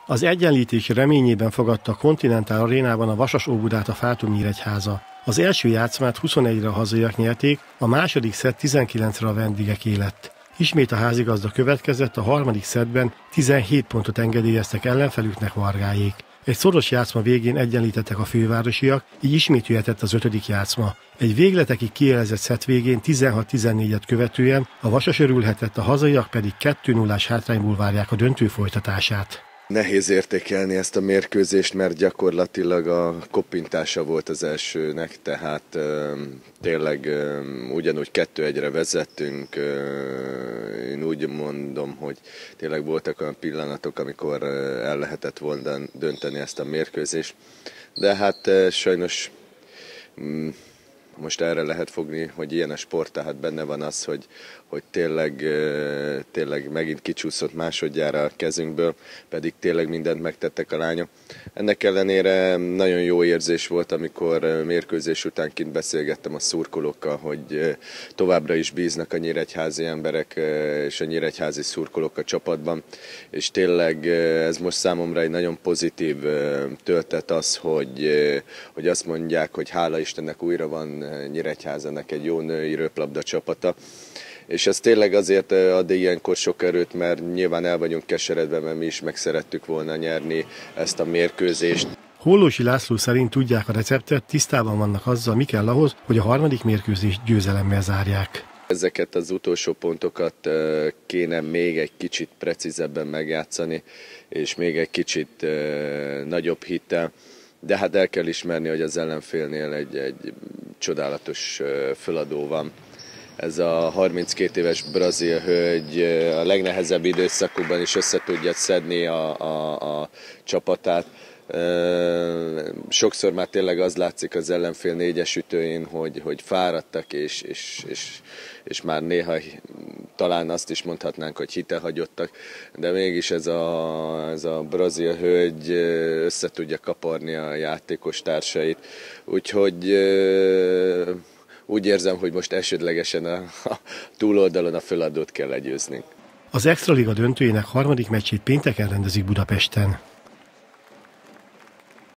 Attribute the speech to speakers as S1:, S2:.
S1: Az egyenlítés reményében fogadta a Continental Arénában a Vasas Óbudát a Fátum Nyíregyháza. Az első játszmát 21-re a hazaiak nyerték, a második szett 19-re a vendégeké lett. Ismét a házigazda következett, a harmadik szettben 17 pontot engedélyeztek ellenfelüknek, Vargáék. Egy szoros játszma végén egyenlítettek a fővárosiak, így ismét jöhetett az ötödik játszma. Egy végletekig kielezett szett végén 16-14-et követően a Vasas örülhetett, a hazaiak pedig 2-0-ás hátrányból várják a döntő folytatását.
S2: Nehéz értékelni ezt a mérkőzést, mert gyakorlatilag a koppintása volt az elsőnek, tehát tényleg ugyanúgy 2-1-re vezettünk. Én úgy mondom, hogy tényleg voltak olyan pillanatok, amikor el lehetett volna dönteni ezt a mérkőzést, de hát sajnos most erre lehet fogni, hogy ilyen a sport, tehát benne van az, hogy tényleg megint kicsúszott másodjára a kezünkből, pedig tényleg mindent megtettek a lányok. Ennek ellenére nagyon jó érzés volt, amikor mérkőzés után kint beszélgettem a szurkolókkal, hogy továbbra is bíznak a nyíregyházi emberek és a nyíregyházi szurkolók a csapatban, és tényleg ez most számomra egy nagyon pozitív töltet az, hogy azt mondják, hogy hála Istennek újra van Nyíregyházának egy jó női röplabda csapata. És ez tényleg azért ad ilyenkor sok erőt, mert nyilván el vagyunk keseredve, mert mi is meg szerettük volna nyerni ezt a mérkőzést.
S1: Hollósi László szerint tudják a receptet, tisztában vannak azzal, mi kell ahhoz, hogy a harmadik mérkőzést győzelemmel zárják.
S2: Ezeket az utolsó pontokat kéne még egy kicsit precízebben megjátszani, és még egy kicsit nagyobb hittel. De hát el kell ismerni, hogy az ellenfélnél egy csodálatos föladó van. Ez a 32 éves brazil hölgy a legnehezebb időszakokban is össze tudja szedni a csapatát. Sokszor már tényleg az látszik az ellenfél négyes ütőjén, hogy fáradtak, és már néha talán azt is mondhatnánk, hogy hitehagyottak, de mégis ez a brazil hölgy össze tudja kaparni a játékos társait. Úgyhogy úgy érzem, hogy most elsődlegesen a túloldalon a föladót kell legyőzni.
S1: Az Extraliga döntőjének harmadik meccsét pénteken rendezik Budapesten.